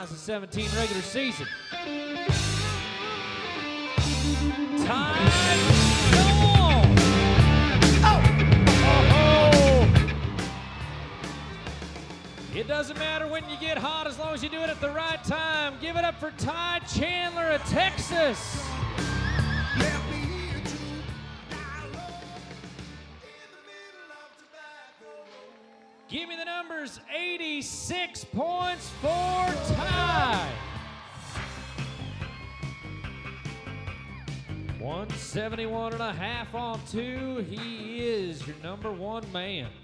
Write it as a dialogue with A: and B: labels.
A: 2017 regular season. Time gone. It doesn't matter when you get hot as long as you do it at the right time. Give it up for Tye Chandler of Texas. Give me the numbers. 86 points for Tye. 171.5 on 2. He is your #1 man.